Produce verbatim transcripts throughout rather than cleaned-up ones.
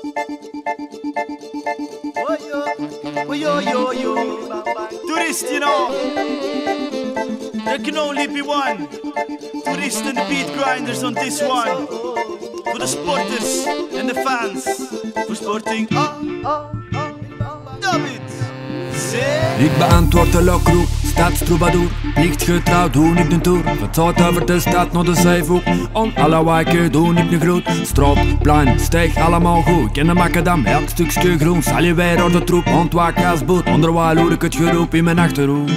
Oh yo, yo, yo. Tourist, you know. There can only be one. Tourist and the beat grinders on this one. For the sporters and the fans. For sporting. Oh, oh, oh. David. Ik beantwoord de lokroep, stadstroubadour. Plichtsgetrouw doe ik een tour. Van Zuid over de stad naar de Zeevoek. Om alle wijken doe ik een groet. Straat, plein, steeg allemaal goed. Ken de macadam, elk stukje groen. Zal je weer door de troep, ontwaak als boet. Onderwijl hoor ik het geroep in mijn achterhoek.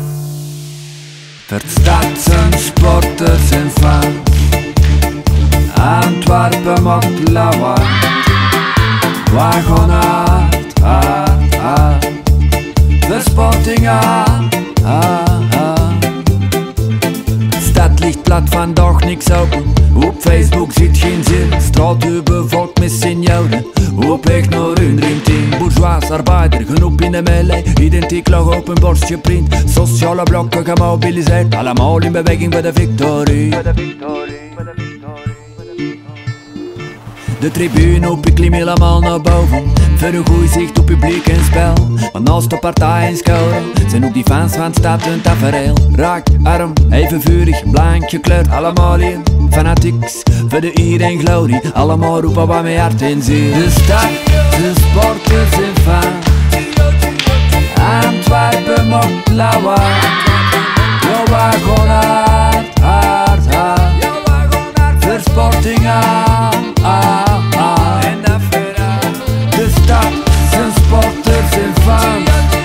Verstaat zijn sporters en fans. Antwerpen maakt lawaai. Wij gaan hard, hard, hard. De sporting aan, aan, aan. Stad ligt plat, vandaag niks open. Op Facebook zit geen zin. Straat u bevolkt met senioren. Op weg naar hun dreamteam. Bourgeois, arbeider, genoeg in de melee. Identiek lag op een borstje print. Sociale blokken gemobiliseerd. Allemaal in beweging voor de victorie. De tribune op, ik klim helemaal naar boven. Voor een goed zicht op publiek en spel. Want naast de partij en scoren zijn ook die fans van het stad een tafereel. Raak, arm, even vurig, blank gekleurd. Allemaal hier, fanatieks, voor de eer en glorie. Allemaal roepen wat met hart en ziel. De stad, de sporters en fans. Antwerpen maakt lawaai. Ja, wij gaan hard, hard, hard. Voor sporting aan, aan. Sporters en fans.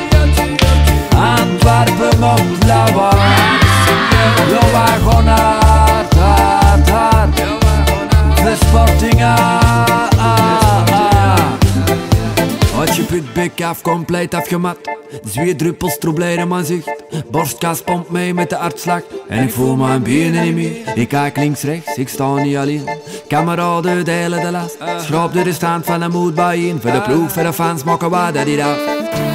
Antwerpen maakt lawaai. Ja, wij gaan hard, hard, hard. De sporting aan, aan, aan. Als je putbek af, compleet afgemat. Zweerdruppels troubleren mijn zicht. Borstkas pompt mee met de hartslag. En ik voel mijn benen niet meer. Ik kijk links, rechts, ik sta niet alleen. Kameraden delen de last. Schraap de restant van de moed bijeen. Voor de ploeg, voor de fans maken wij dat niet af.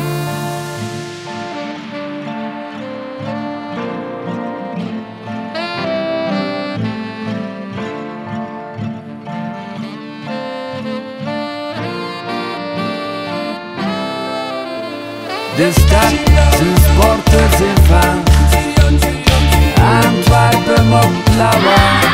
De stad, zijn sporters en fans. Antwerpen maakt lawaai.